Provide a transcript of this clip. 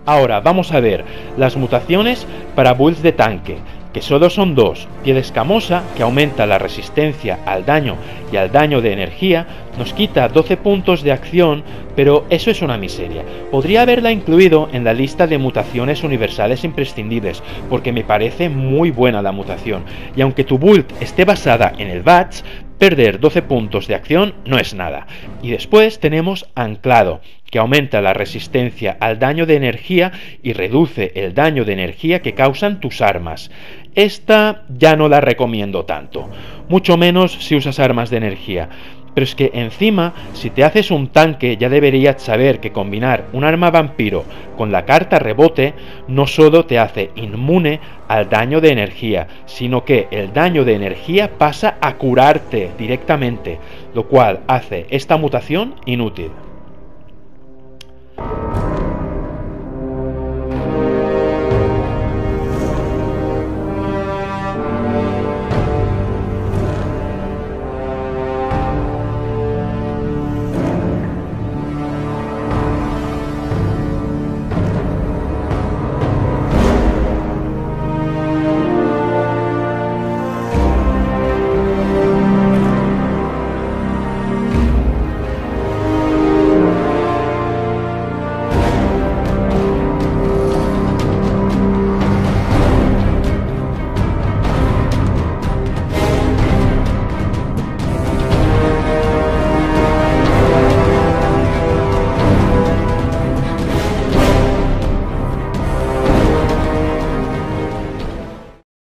Ahora vamos a ver las mutaciones para builds de tanque, que solo son dos: piel escamosa, que aumenta la resistencia al daño y al daño de energía, nos quita 12 puntos de acción, pero eso es una miseria. Podría haberla incluido en la lista de mutaciones universales imprescindibles, porque me parece muy buena la mutación, y aunque tu build esté basada en el VATS, perder 12 puntos de acción no es nada. Y después tenemos Anclado, que aumenta la resistencia al daño de energía y reduce el daño de energía que causan tus armas. Esta ya no la recomiendo tanto, mucho menos si usas armas de energía. Pero es que encima, si te haces un tanque, ya deberías saber que combinar un arma vampiro con la carta rebote no solo te hace inmune al daño de energía, sino que el daño de energía pasa a curarte directamente, lo cual hace esta mutación inútil.